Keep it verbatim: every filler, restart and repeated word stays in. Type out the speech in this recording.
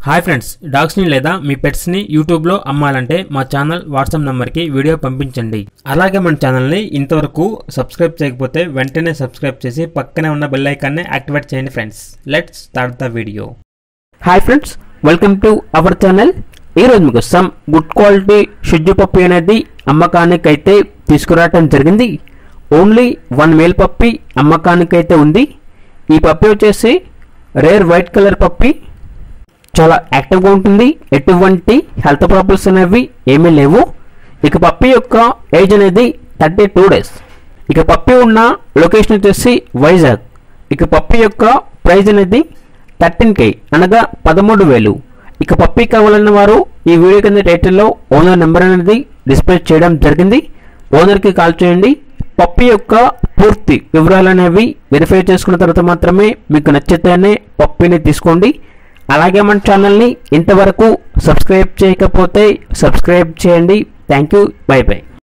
Hi friends, డాగ్స్ని లేదా మీ పెట్స్ని యూట్యూబ్లో అమ్మాలంటే మా ఛానల్ వాట్సాప్ నెంబర్కి వీడియో పంపించండి. అలాగే మన ఛానల్ని ఇంతవరకు సబ్స్క్రైబ్ చేయకపోతే వెంటనే సబ్స్క్రైబ్ చేసి పక్కనే ఉన్న బెల్ ఐకాన్ని యాక్టివేట్ చేయండి friends. Let's start the video. Hi friends, welcome to our channel. ఈరోజు మీకు some good quality shih tzu puppy అనేది అమ్మకానికి అయితే తీసుకురావటం జరిగింది. ఓన్లీ వన్ మేల్ పప్పి అమ్మకానికి అయితే ఉంది. ఈ పప్పి వచ్చేసి రేర్ వైట్ కలర్ పప్పి, చాలా యాక్టివ్గా ఉంటుంది. ఎటువంటి హెల్త్ ప్రాబ్లమ్స్ అనేవి ఏమీ లేవు. ఇక పప్పి యొక్క ఏజ్ అనేది థర్టీ టూ డేస్. ఇక పప్పి ఉన్న లొకేషన్ వచ్చేసి వైజాగ్. ఇక పప్పి యొక్క ప్రైజ్ అనేది థర్టీన్ కే అనగా పదమూడు వేలు. ఇక పప్పి కావాలన్న వారు ఈ వీడియో కింద టైటిల్లో ఓనర్ నెంబర్ అనేది డిస్ప్లే చేయడం జరిగింది. ఓనర్కి కాల్ చేయండి. పప్పి యొక్క పూర్తి వివరాలు అనేవి వెరిఫై చేసుకున్న తర్వాత మాత్రమే మీకు నచ్చితేనే పప్పిని తీసుకోండి. అలాగే మన ఛానల్ని ఇంతవరకు సబ్స్క్రైబ్ చేయకపోతే సబ్స్క్రైబ్ చేయండి. Thank you, bye by.